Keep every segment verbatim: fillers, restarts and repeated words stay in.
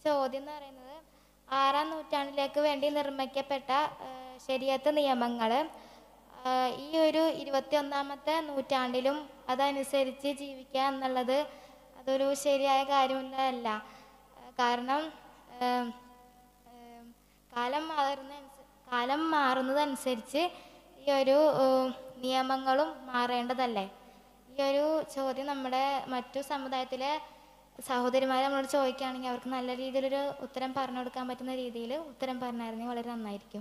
ചോദ്യം എന്ന് പറയുന്നത് ആറാം നൂറ്റാണ്ടിലേക്ക് വേണ്ടി നിർമ്മിക്കപ്പെട്ട ശരീഅത്ത് നിയമങ്ങൾ ഈ ഒരു ഇരുപത്തി ഒന്നാമത്തെ നൂറ്റാണ്ടിലും അതനുസരിച്ച് ജീവിക്കുക എന്നുള്ളത് അതൊരു ശരിയായ കാര്യമല്ല. കാരണം കാലം മാറുന്ന കാലം മാറുന്നതനുസരിച്ച് ഈ ഒരു നിയമങ്ങളും മാറേണ്ടതല്ലേ? ഈ ഒരു ചോദ്യം നമ്മുടെ മറ്റു സമുദായത്തിലെ സഹോദരിമാരെ നമ്മളോട് ചോദിക്കുകയാണെങ്കിൽ അവർക്ക് നല്ല രീതിയിലൊരു ഉത്തരം പറഞ്ഞു കൊടുക്കാൻ പറ്റുന്ന രീതിയിൽ ഉത്തരം പറഞ്ഞായിരുന്നെങ്കിൽ വളരെ നന്നായിരിക്കും.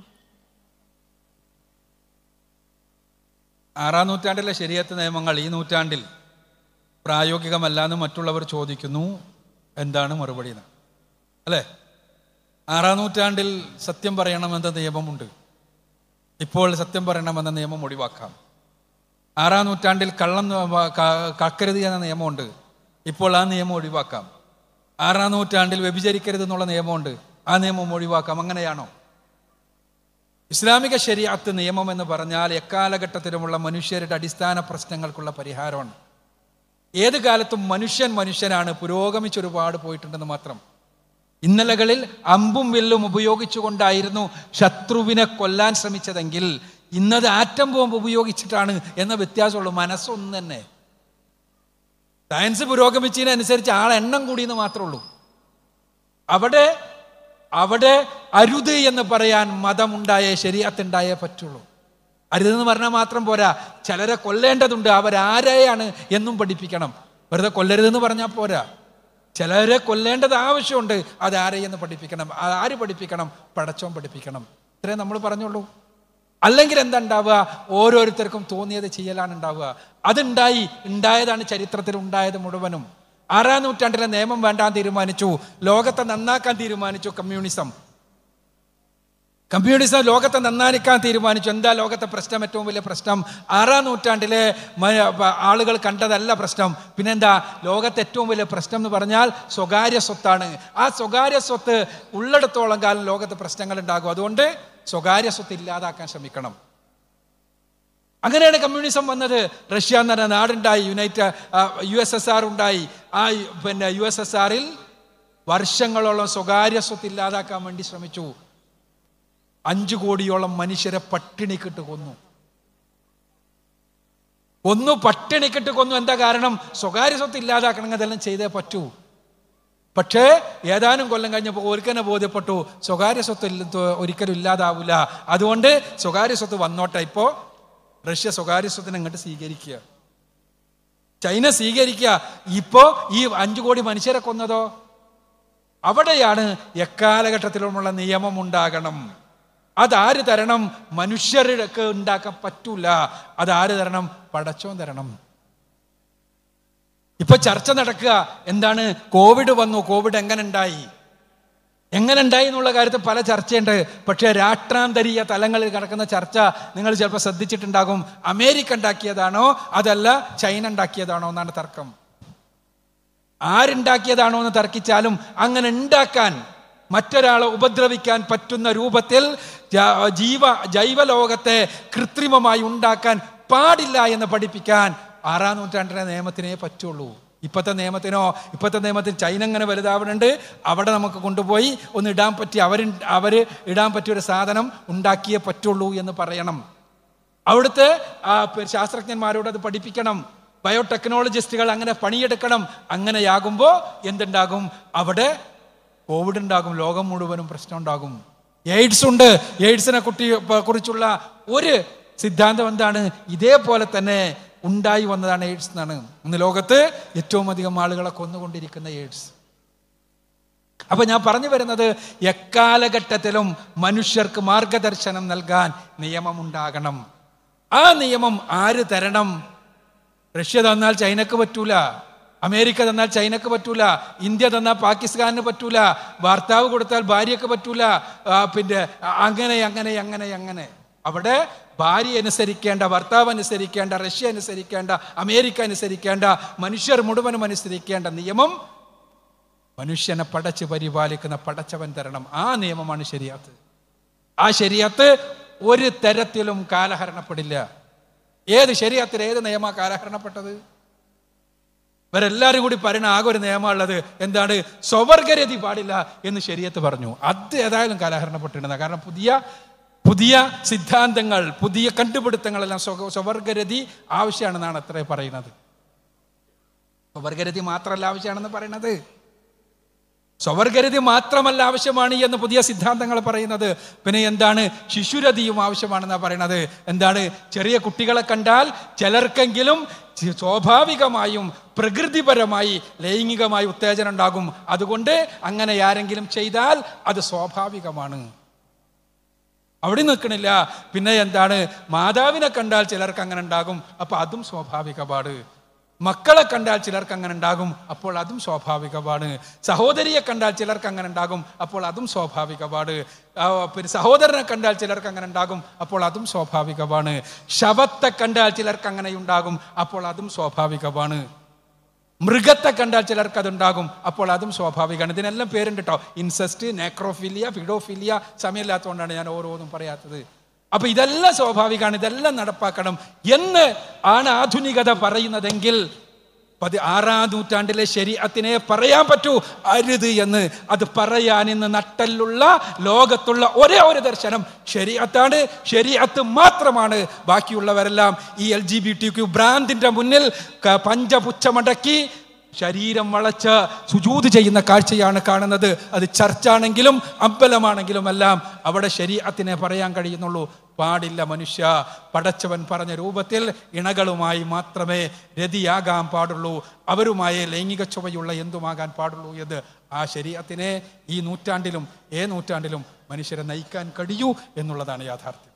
ആറാം നൂറ്റാണ്ടിലെ ശരീഅത്ത് നിയമങ്ങൾ ഈ നൂറ്റാണ്ടിൽ പ്രായോഗികമല്ലാന്ന് മറ്റുള്ളവർ ചോദിക്കുന്നു. എന്താണ് മറുപടി അല്ലേ? ആറാം നൂറ്റാണ്ടിൽ സത്യം പറയണമെന്ന നിയമമുണ്ട്. ഇപ്പോൾ സത്യം പറയണമെന്ന നിയമം ഒഴിവാക്കാം. ആറാം നൂറ്റാണ്ടിൽ കള്ളം കക്കരുത് എന്ന നിയമമുണ്ട്. ഇപ്പോൾ ആ നിയമം ഒഴിവാക്കാം. ആറാം നൂറ്റാണ്ടിൽ വ്യഭിചരിക്കരുത് എന്നുള്ള നിയമമുണ്ട്. ആ നിയമം ഒഴിവാക്കാം. അങ്ങനെയാണോ? ഇസ്ലാമിക ശരീഅത്ത് നിയമം എന്ന് പറഞ്ഞാൽ എക്കാലഘട്ടത്തിലുമുള്ള മനുഷ്യരുടെ അടിസ്ഥാന പ്രശ്നങ്ങൾക്കുള്ള പരിഹാരമാണ്. ഏത് കാലത്തും മനുഷ്യൻ മനുഷ്യനാണ്. പുരോഗമിച്ച് ഒരുപാട് പോയിട്ടുണ്ടെന്ന് മാത്രം. ഇന്നലകളിൽ അമ്പും വില്ലും ഉപയോഗിച്ചുകൊണ്ടായിരുന്നു ശത്രുവിനെ കൊല്ലാൻ ശ്രമിച്ചതെങ്കിൽ ഇന്നത് ആറ്റം ബോംബ് ഉപയോഗിച്ചിട്ടാണ് എന്ന വ്യത്യാസമുള്ളൂ. മനസ്സൊന്നും തന്നെ. സയൻസ് പുരോഗമിച്ചതിനനുസരിച്ച് ആളെണ്ണം കൂടിയെന്ന് മാത്രമേ ഉള്ളൂ. അവിടെ അവിടെ അരുത് എന്ന് പറയാൻ മതമുണ്ടായേ ശരീഅത്തുണ്ടായേ പറ്റുള്ളൂ. അരുതെന്ന് പറഞ്ഞാൽ മാത്രം പോരാ, ചിലരെ കൊല്ലേണ്ടതുണ്ട്. അവരാരെയാണ് എന്നും പഠിപ്പിക്കണം. വെറുതെ കൊല്ലരുതെന്ന് പറഞ്ഞാൽ പോരാ, ചിലരെ കൊല്ലേണ്ടത് ആവശ്യമുണ്ട്. അതാരെയെന്ന് പഠിപ്പിക്കണം. ആര് പഠിപ്പിക്കണം? പടച്ചോൻ പഠിപ്പിക്കണം. ഇത്രേ നമ്മൾ പറഞ്ഞുള്ളൂ. അല്ലെങ്കിൽ എന്താ ഉണ്ടാവുക? ഓരോരുത്തർക്കും തോന്നിയത് ചെയ്യലാണ് ഉണ്ടാവുക. അതുണ്ടായി ഉണ്ടായതാണ് ചരിത്രത്തിൽ ഉണ്ടായത് മുഴുവനും. ആറാം നൂറ്റാണ്ടിലെ നിയമം വേണ്ടാൻ തീരുമാനിച്ചു. ലോകത്തെ നന്നാക്കാൻ തീരുമാനിച്ചു കമ്മ്യൂണിസം. കമ്മ്യൂണിസം ലോകത്തെ നന്നാക്കാൻ തീരുമാനിച്ചു. എന്താ ലോകത്തെ പ്രശ്നം? ഏറ്റവും വലിയ പ്രശ്നം ആറാം നൂറ്റാണ്ടിലെ ആളുകൾ കണ്ടതല്ല പ്രശ്നം. പിന്നെന്താ? ലോകത്തെ ഏറ്റവും വലിയ പ്രശ്നം എന്ന് പറഞ്ഞാൽ സ്വകാര്യ സ്വത്താണ്. ആ സ്വകാര്യ സ്വത്ത് ഉള്ളിടത്തോളം കാലം ലോകത്ത് പ്രശ്നങ്ങൾ ഉണ്ടാകും. അതുകൊണ്ട് സ്വകാര്യ സ്വത്ത് ഇല്ലാതാക്കാൻ ശ്രമിക്കണം. അങ്ങനെയാണ് കമ്മ്യൂണിസം വന്നത്. റഷ്യ എന്ന് പറഞ്ഞ നാടുണ്ടായി. United U S S R ഉണ്ടായി. ആ പിന്നെ യു എസ് എസ് ആറിൽ വർഷങ്ങളോളം സ്വകാര്യ സ്വത്ത് ഇല്ലാതാക്കാൻ വേണ്ടി ശ്രമിച്ചു. അഞ്ചു കോടിയോളം മനുഷ്യരെ പട്ടിണിക്കിട്ട് കൊന്നു. ഒന്നു പട്ടിണിക്കിട്ട് കൊന്നു. എന്താ കാരണം? സ്വകാര്യ സ്വത്ത് ഇല്ലാതാക്കണമെങ്കിൽ അതെല്ലാം ചെയ്തേ പറ്റൂ. പക്ഷേ ഏതാനും കൊല്ലം കഴിഞ്ഞപ്പോൾ ഒരിക്കലും ബോധ്യപ്പെട്ടു സ്വകാര്യ സ്വത്ത് ഒരിക്കലും ഇല്ലാതാവില്ല. അതുകൊണ്ട് സ്വകാര്യ സ്വത്ത് വന്നോട്ടെ. ഇപ്പോൾ റഷ്യ സ്വകാര്യ സ്വത്തിനെ അങ്ങോട്ട് സ്വീകരിക്കുക, ചൈന സ്വീകരിക്കുക. ഇപ്പോ ഈ അഞ്ചു കോടി മനുഷ്യരെ കൊന്നതോ? അവിടെയാണ് എക്കാലഘട്ടത്തിലുമുള്ള നിയമം ഉണ്ടാകണം. അതാര് തരണം? മനുഷ്യർക്ക് ഉണ്ടാക്കാൻ പറ്റൂല. അതാര് തരണം? പടച്ചോൻ തരണം. ഇപ്പൊ ചർച്ച നടക്കുക എന്താണ്? കോവിഡ് വന്നു. കോവിഡ് എങ്ങനെ ഉണ്ടായി എങ്ങനെ ഉണ്ടായി എന്നുള്ള കാര്യത്തിൽ പല ചർച്ചയുണ്ട്. പക്ഷേ രാഷ്ട്രാന്തരീയ തലങ്ങളിൽ നടക്കുന്ന ചർച്ച നിങ്ങൾ ചിലപ്പോൾ ശ്രദ്ധിച്ചിട്ടുണ്ടാകും. അമേരിക്ക ഉണ്ടാക്കിയതാണോ അതല്ല ചൈന ഉണ്ടാക്കിയതാണോ എന്നാണ് തർക്കം. ആരുണ്ടാക്കിയതാണോ എന്ന് തർക്കിച്ചാലും അങ്ങനെ ഉണ്ടാക്കാൻ, മറ്റൊരാളെ ഉപദ്രവിക്കാൻ പറ്റുന്ന രൂപത്തിൽ ജീവ ജൈവലോകത്തെ കൃത്രിമമായി ഉണ്ടാക്കാൻ പാടില്ല എന്ന് പഠിപ്പിക്കാൻ ആറാം നൂറ്റാണ്ടിലെ നിയമത്തിനേ പറ്റുള്ളൂ. ഇപ്പോഴത്തെ നിയമത്തിനോ ഇപ്പോഴത്തെ നിയമത്തിൽ ചൈന ഇങ്ങനെ വലുതാവുന്നുണ്ട്. അവിടെ നമുക്ക് കൊണ്ടുപോയി ഒന്ന് ഇടാൻ പറ്റി അവർ അവർ ഇടാൻ പറ്റിയൊരു സാധനം ഉണ്ടാക്കിയേ പറ്റുള്ളൂ എന്ന് പറയണം. അവിടുത്തെ ശാസ്ത്രജ്ഞന്മാരോട് അത് പഠിപ്പിക്കണം. ബയോടെക്നോളജിസ്റ്റുകൾ അങ്ങനെ പണിയെടുക്കണം. അങ്ങനെയാകുമ്പോൾ എന്തുണ്ടാകും? അവിടെ കോവിഡ് ഉണ്ടാകും. ലോകം മുഴുവനും പ്രശ്നം ഉണ്ടാകും. എയ്ഡ്സ് ഉണ്ട്. എയ്ഡ്സിനെ കുട്ടി കുറിച്ചുള്ള ഒരു സിദ്ധാന്തം എന്താണ്? ഇതേപോലെ തന്നെ ഉണ്ടായി വന്നതാണ് എയ്ഡ്സ് എന്നാണ്. ഇന്ന് ലോകത്ത് ഏറ്റവും അധികം ആളുകളെ കൊന്നുകൊണ്ടിരിക്കുന്ന എയ്ഡ്സ്. അപ്പൊ ഞാൻ പറഞ്ഞു വരുന്നത് എക്കാലഘട്ടത്തിലും മനുഷ്യർക്ക് മാർഗദർശനം നൽകാൻ നിയമമുണ്ടാകണം. ആ നിയമം ആര് തരണം? റഷ്യ തന്നാൽ ചൈനക്ക് പറ്റൂല, അമേരിക്ക തന്നാൽ ചൈനക്ക് പറ്റൂല, ഇന്ത്യ തന്നാൽ പാകിസ്ഥാനിന് പറ്റൂല, ഭർത്താവ് കൊടുത്താൽ ഭാര്യക്ക് പറ്റൂല. പിന്നെ അങ്ങനെ അങ്ങനെ അങ്ങനെ അങ്ങനെ അവിടെ ഭാര്യ അനുസരിക്കേണ്ട, ഭർത്താവ് അനുസരിക്കേണ്ട, റഷ്യ അനുസരിക്കേണ്ട, അമേരിക്ക അനുസരിക്കേണ്ട, മനുഷ്യർ മുഴുവനും അനുസരിക്കേണ്ട നിയമം മനുഷ്യനെ പടച്ച് പരിപാലിക്കുന്ന പടച്ചവൻ തരണം. ആ നിയമമാണ് ശരീഅത്ത്. ആ ശരീഅത്ത് ഒരു തരത്തിലും കാലഹരണപ്പെടില്ല. ഏത് ശരീഅത്തിൽ ഏത് നിയമമാണ് കാലഹരണപ്പെട്ടത്? ഇവരെല്ലാവരും കൂടി പറയുന്ന ആകെ ഒരു നിയമമുള്ളത് എന്താണ്? സ്വവർഗരതി പാടില്ല എന്ന് ശരീഅത്ത് പറഞ്ഞു. അത് ഏതായാലും കാലഹരണപ്പെട്ടിരുന്നത്. കാരണം പുതിയ പുതിയ സിദ്ധാന്തങ്ങൾ, പുതിയ കണ്ടുപിടുത്തങ്ങളെല്ലാം സ്വവർഗരതി ആവശ്യമാണെന്നാണ് അത്രേ പറയുന്നത്. സ്വവർഗരതി മാത്രമല്ല ആവശ്യമാണെന്ന് പറയുന്നത്, സ്വവർഗരതി മാത്രമല്ല ആവശ്യമാണ് എന്ന് പുതിയ സിദ്ധാന്തങ്ങൾ പറയുന്നത്. പിന്നെ എന്താണ്? ശിശുരതിയും ആവശ്യമാണെന്നാണ് പറയുന്നത്. എന്താണ്? ചെറിയ കുട്ടികളെ കണ്ടാൽ ചിലർക്കെങ്കിലും സ്വാഭാവികമായും പ്രകൃതിപരമായി ലൈംഗികമായി ഉത്തേജനം ഉണ്ടാകും. അതുകൊണ്ട് അങ്ങനെ ആരെങ്കിലും ചെയ്താൽ അത് സ്വാഭാവികമാണ്. അവിടെ നിൽക്കണില്ല. പിന്നെ എന്താണ്? മാതാവിനെ കണ്ടാൽ ചിലർക്ക് അങ്ങനെ ഉണ്ടാകും, അപ്പൊ അതും സ്വാഭാവികമാണ്. മക്കളെ കണ്ടാൽ ചിലർക്ക് അങ്ങനെ ഉണ്ടാകും, അപ്പോൾ അതും സ്വാഭാവികമാണ്. സഹോദരിയെ കണ്ടാൽ ചിലർക്ക് അങ്ങനെ ഉണ്ടാകും, അപ്പോൾ അതും സ്വാഭാവികമാണ്. പിന്നെ സഹോദരനെ കണ്ടാൽ ചിലർക്ക് അങ്ങനെ ഉണ്ടാകും, അപ്പോൾ അതും സ്വാഭാവികമാണ്. ശവത്തെ കണ്ടാൽ ചിലർക്ക് അങ്ങനെ ഉണ്ടാകും, അപ്പോൾ അതും സ്വാഭാവികമാണ്. മൃഗത്തെ കണ്ടാൽ ചിലർക്ക് അതുണ്ടാകും, അപ്പോൾ അതും സ്വാഭാവികമാണ്. ഇതിനെല്ലാം പേരുണ്ട് കേട്ടോ. ഇൻസെസ്റ്റ്, നെക്രോഫിലിയ, ഫിഡോഫിലിയ. സമയമില്ലാത്തതുകൊണ്ടാണ് ഞാൻ ഓരോന്നും പറയാത്തത്. അപ്പൊ ഇതെല്ലാം സ്വാഭാവികമാണ്, ഇതെല്ലാം നടപ്പാക്കണം എന്ന് ആണ് ആധുനികത പറയുന്നതെങ്കിൽ പതി ആറാം നൂറ്റാണ്ടിലെ ശരീഅത്തിനെ പറയാൻ പറ്റൂ അരുത് എന്ന്. അത് പറയാൻ ഇന്ന് നട്ടലുള്ള ലോകത്തുള്ള ഒരേ ഒരു ദർശനം ശരീഅത്താണ്. ശരീഅത്ത് മാത്രമാണ്. ബാക്കിയുള്ളവരെല്ലാം ഈ L G B T Q ഭ്രാന്തിന്റെ മുന്നിൽ പഞ്ചപുച്ഛമടക്കി ശരീരം വളച്ച് സുജൂദ് ചെയ്യുന്ന കാഴ്ചയാണ് കാണുന്നത്. അത് ചർച്ചാണെങ്കിലും അമ്പലമാണെങ്കിലും എല്ലാം അവിടെ ശരീഅത്തിനെ പറയാൻ കഴിയുന്നുള്ളൂ. പാടില്ല മനുഷ്യ. പടച്ചവൻ പറഞ്ഞ രൂപത്തിൽ ഇണകളുമായി മാത്രമേ രതിയാകാൻ പാടുള്ളൂ, അവരുമായി ലൈംഗിക ചുവയുള്ള എന്തുമാകാൻ പാടുള്ളൂ എന്ന് ആ ശരീഅത്തിനെ ഈ നൂറ്റാണ്ടിലും ഏ നൂറ്റാണ്ടിലും മനുഷ്യരെ നയിക്കാൻ കഴിയൂ എന്നുള്ളതാണ് യാഥാർത്ഥ്യം.